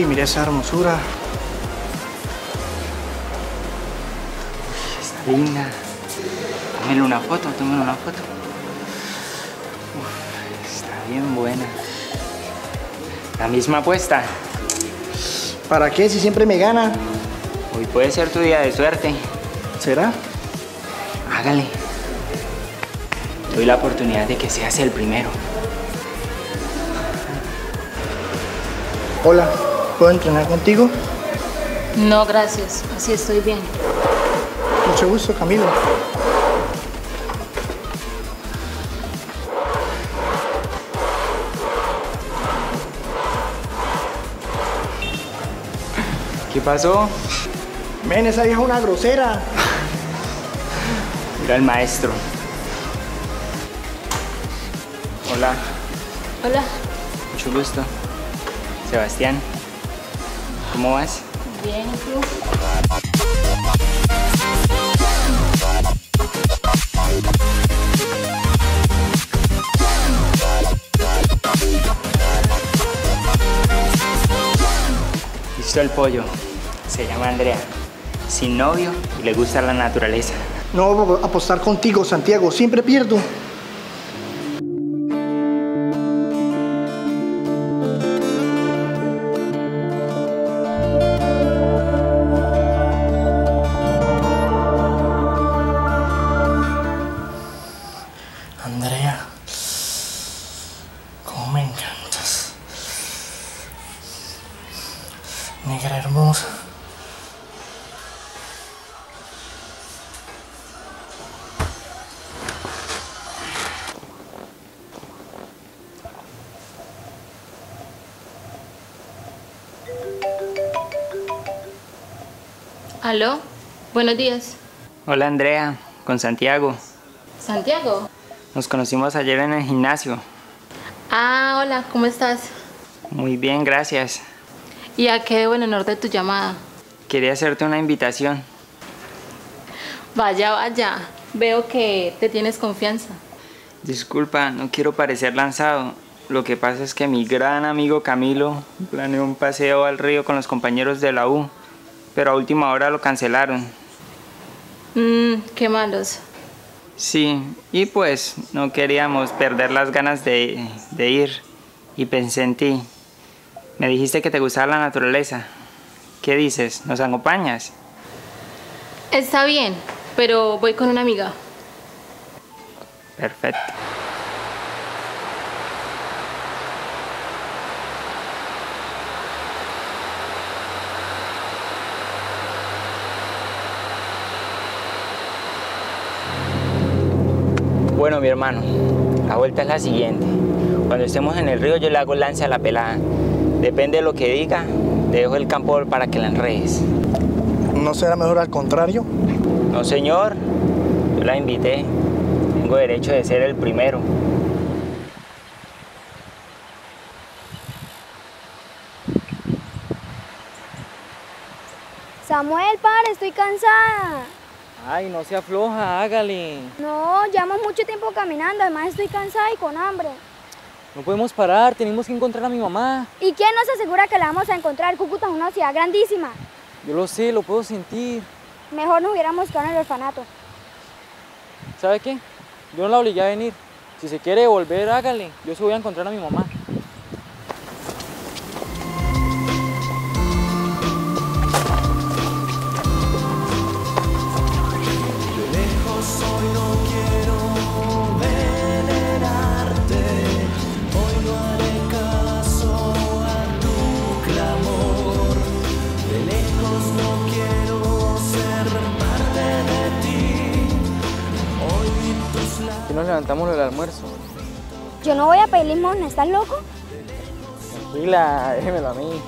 Uy, mira esa hermosura. Está linda. Tómele una foto, tómele una foto. Está bien buena. La misma apuesta. ¿Para qué si siempre me gana? Hoy puede ser tu día de suerte. ¿Será? Hágale. Doy la oportunidad de que seas el primero. Hola, ¿puedo entrenar contigo? No, gracias. Así estoy bien. Mucho gusto, Camilo. ¿Qué pasó? Men, esa vieja es una grosera. Mira el maestro. Hola, Hola. mucho gusto. Sebastián, ¿cómo vas? Bien, ¿y tú? Listo el pollo. Se llama Andrea. Sin novio y le gusta la naturaleza. No voy a apostar contigo, Santiago. Siempre pierdo. Andrea, cómo me encantas. Negra hermosa. ¿Aló? Buenos días. Hola Andrea, con Santiago. ¿Santiago? Nos conocimos ayer en el gimnasio. Ah, hola, ¿cómo estás? Muy bien, gracias. ¿Y a qué debo el honor de tu llamada? Quería hacerte una invitación. Vaya, vaya. Veo que te tienes confianza. Disculpa, no quiero parecer lanzado. Lo que pasa es que mi gran amigo Camilo planeó un paseo al río con los compañeros de la U, pero a última hora lo cancelaron. Qué malos. Sí, y pues no queríamos perder las ganas de ir y pensé en ti. Me dijiste que te gustaba la naturaleza. ¿Qué dices? ¿Nos acompañas? Está bien, pero voy con una amiga. Perfecto. Bueno, mi hermano, la vuelta es la siguiente. Cuando estemos en el río yo le hago el lance a la pelada. Depende de lo que diga, te dejo el campo para que la enredes. ¿No será mejor al contrario? No, señor. Yo la invité. Tengo derecho de ser el primero. Samuel, para, estoy cansada. Ay, no se afloja, hágale. No, llevamos mucho tiempo caminando, además estoy cansada y con hambre. No podemos parar, tenemos que encontrar a mi mamá. ¿Y quién nos asegura que la vamos a encontrar? Cúcuta es una ciudad grandísima. Yo lo sé, lo puedo sentir. Mejor nos hubiéramos quedado en el orfanato. ¿Sabe qué? Yo no la obligué a venir. Si se quiere volver, hágale. Yo sí voy a encontrar a mi mamá. Aquí nos levantamos del almuerzo. Yo no voy a pedir limosna, ¿estás loco? Tranquila, déjemelo a mí.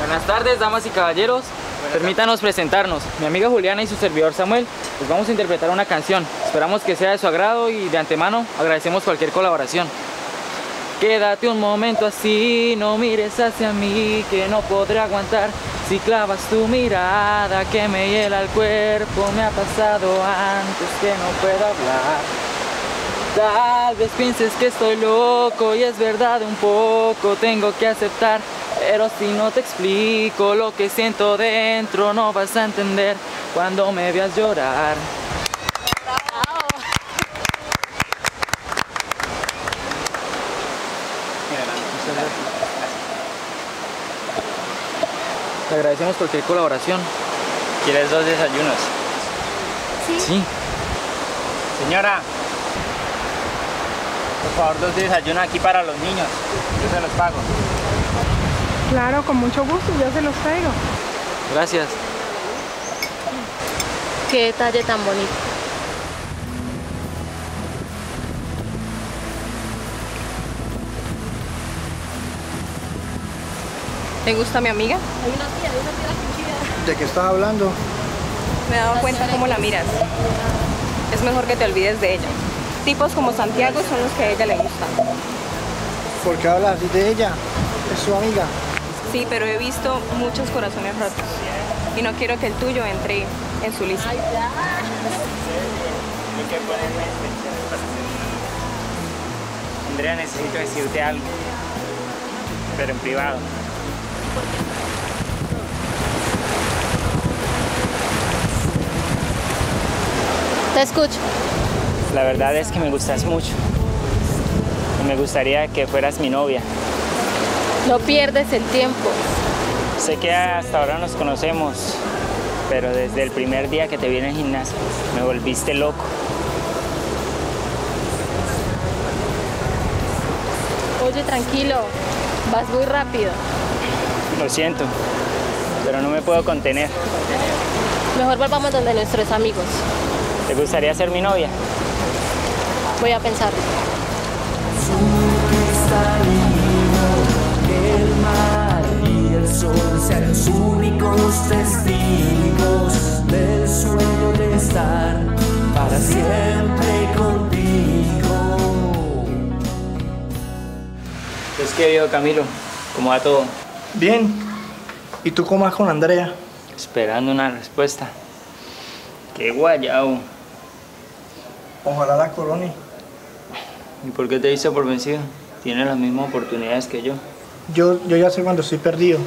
Buenas tardes, damas y caballeros. Permítanos presentarnos. Mi amiga Juliana y su servidor Samuel, les vamos a interpretar una canción. Esperamos que sea de su agrado y de antemano agradecemos cualquier colaboración. Quédate un momento así, no mires hacia mí, que no podré aguantar. Si clavas tu mirada que me hiela el cuerpo, me ha pasado antes que no puedo hablar. Tal vez pienses que estoy loco y es verdad un poco, tengo que aceptar. Pero si no te explico lo que siento dentro, no vas a entender cuando me veas llorar. Te agradecemos cualquier colaboración. ¿Quieres 2 desayunos? Sí. Señora, por favor, 2 desayunos aquí para los niños. Yo se los pago. Claro, con mucho gusto, ya se los traigo. Gracias. Qué detalle tan bonito. ¿Te gusta mi amiga? ¿De qué estás hablando? Me he dado cuenta cómo la miras. Es mejor que te olvides de ella. Tipos como Santiago son los que a ella le gustan. ¿Por qué hablas así de ella? Es su amiga. Sí, pero he visto muchos corazones rotos. Y no quiero que el tuyo entre en su lista. Andrea, necesito decirte algo, pero en privado. Te escucho. La verdad es que me gustas mucho. Y me gustaría que fueras mi novia. No pierdes el tiempo. Sé que hasta ahora nos conocemos, pero desde el primer día que te vi en el gimnasio, me volviste loco. Oye, tranquilo. Vas muy rápido. Lo siento, pero no me puedo contener. Mejor volvamos donde nuestros amigos. ¿Te gustaría ser mi novia? Voy a pensarlo. El mar y el sol sean los únicos testigos del sueño de estar para siempre contigo. Pues querido Camilo, ¿cómo va todo? Bien. ¿Y tú cómo vas con Andrea? Esperando una respuesta. ¡Qué guayao! Ojalá la corone. ¿Y por qué te diste por vencido? Tienes las mismas oportunidades que yo. Yo ya sé cuando estoy perdido.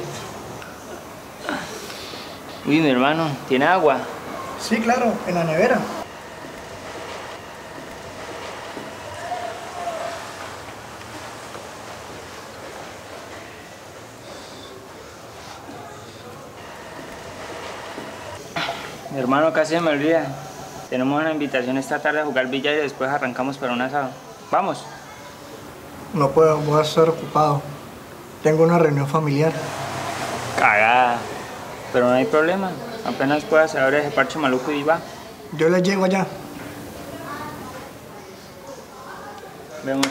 Uy, mi hermano, ¿tiene agua? Sí, claro, en la nevera. Mi hermano, casi se me olvida. Tenemos una invitación esta tarde a jugar billar y después arrancamos para un asado. ¿Vamos? No puedo, voy a estar ocupado. Tengo una reunión familiar. Cagada. Pero no hay problema. Apenas puedas saber ese parche maluco y va. Yo les llego allá. Vemos.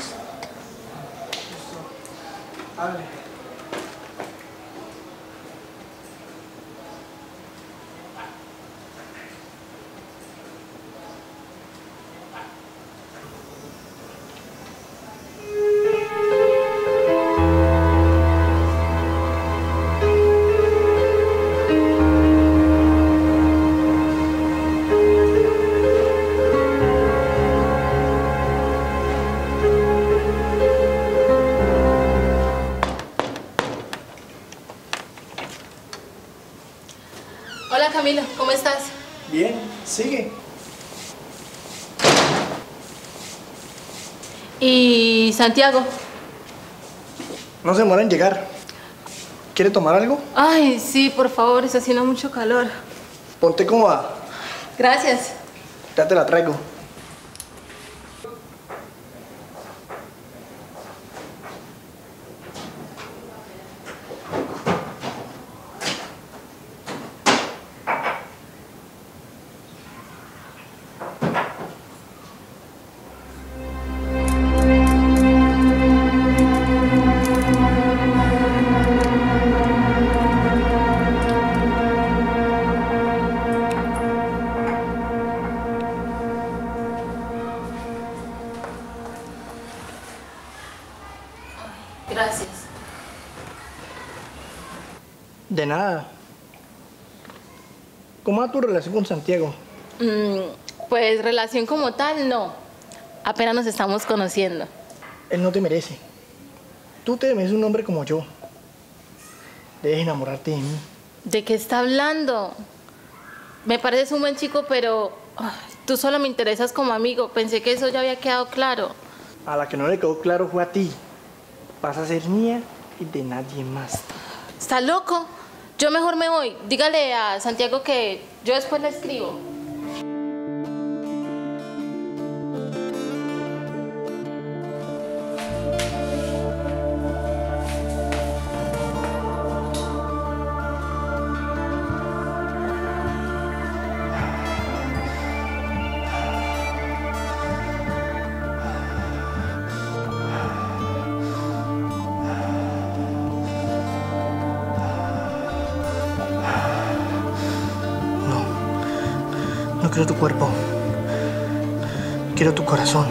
Hola Camilo, ¿cómo estás? Bien, sigue. ¿Y Santiago? No se demora en llegar. ¿Quiere tomar algo? Ay, sí, por favor, está haciendo mucho calor. Ponte cómoda. Gracias. Ya te la traigo. Gracias. De nada. ¿Cómo va tu relación con Santiago? Pues relación como tal, no. Apenas nos estamos conociendo. Él no te merece. Tú te mereces un hombre como yo. Debes enamorarte de mí. ¿De qué está hablando? Me pareces un buen chico, pero tú solo me interesas como amigo. Pensé que eso ya había quedado claro. A la que no le quedó claro fue a ti. Vas a ser mía y de nadie más. ¿Está loco? Yo mejor me voy. Dígale a Santiago que yo después le escribo. No quiero tu cuerpo. Quiero tu corazón.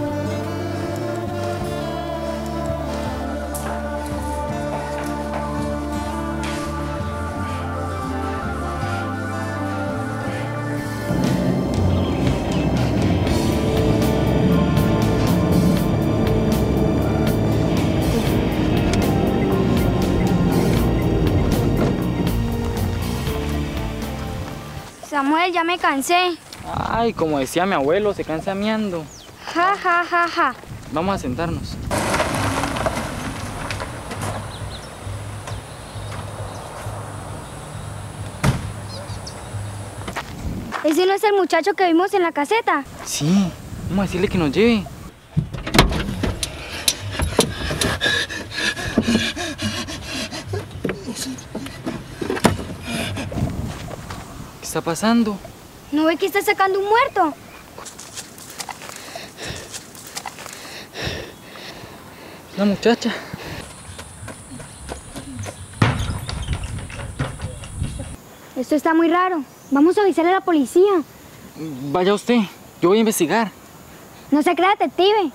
Samuel, ya me cansé. Ay, como decía mi abuelo, se cansa meando. Ja, ja, ja, ja. Vamos a sentarnos. ¿Ese no es el muchacho que vimos en la caseta? Sí, vamos a decirle que nos lleve. ¿Qué está pasando? ¿No ve que está sacando un muerto? La muchacha. Esto está muy raro. Vamos a avisarle a la policía. Vaya usted, yo voy a investigar. No se crea detective.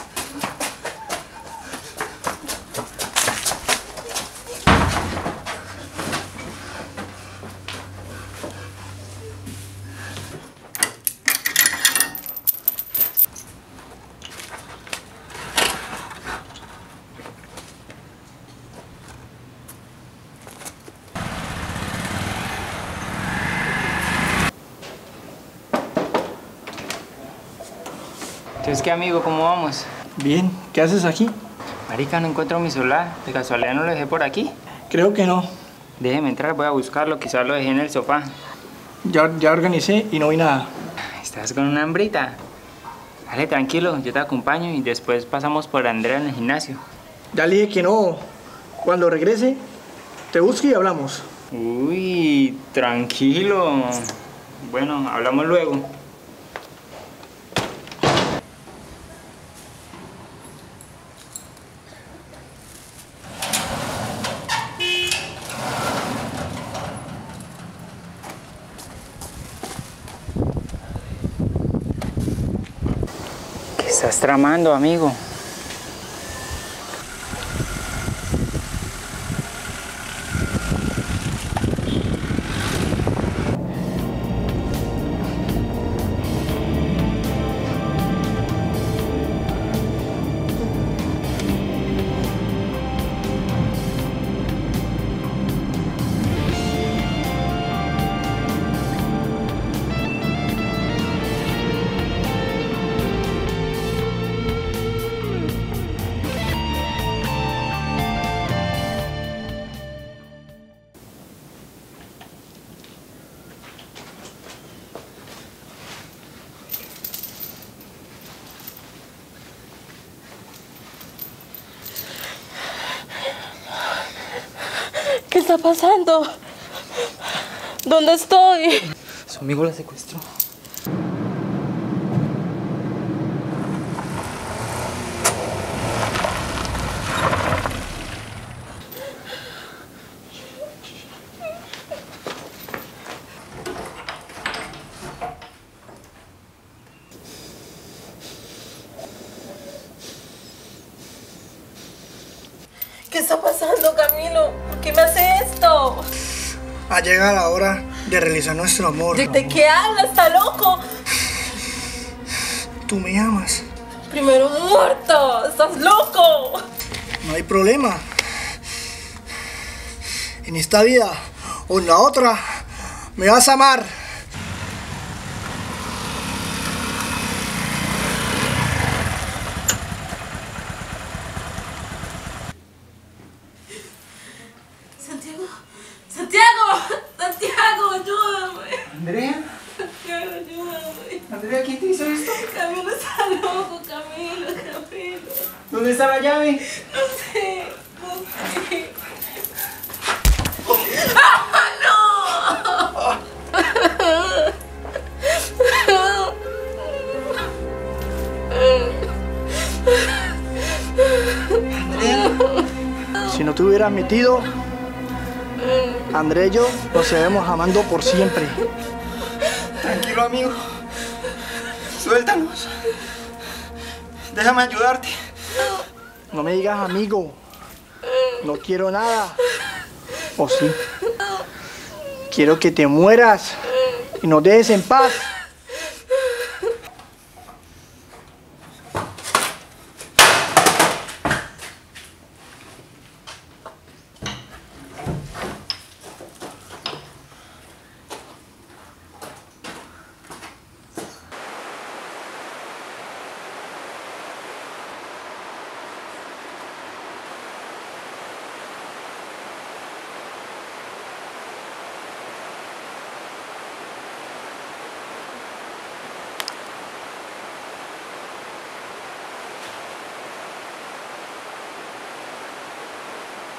Entonces, ¿qué, amigo? ¿Cómo vamos? Bien, ¿qué haces aquí? Marica, no encuentro mi celular. ¿De casualidad no lo dejé por aquí? Creo que no. Déjeme entrar, voy a buscarlo. Quizás lo dejé en el sofá. Ya organicé y no vi nada. ¿Estás con una hambrita? Dale, tranquilo, yo te acompaño y después pasamos por Andrea en el gimnasio. Ya le dije que no. Cuando regrese, te busco y hablamos. Uy, tranquilo. Bueno, hablamos luego. ¿Qué estás tramando, amigo? ¿Qué está pasando? ¿Dónde estoy? Su amigo la secuestró. ¿Qué está pasando, Camilo? ¿Por qué me hace esto? Ha llegado la hora de realizar nuestro amor. ¿De qué hablas? ¿Está loco? Tú me amas. Primero muerto. ¿Estás loco? No hay problema. En esta vida o en la otra me vas a amar. Santiago, ayúdame. Andrea, Santiago, ayúdame. Andrea, ¿quién te hizo esto? Camilo está loco, Camilo. ¿Dónde está la llave? No sé. ¡Ah, no! Si no te hubieras metido, André y yo nos seguiremos amando por siempre. Tranquilo, amigo. Suéltanos. Déjame ayudarte. No me digas amigo. No quiero nada. ¿O sí? Quiero que te mueras y nos dejes en paz.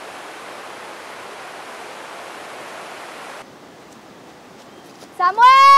¡Samuel!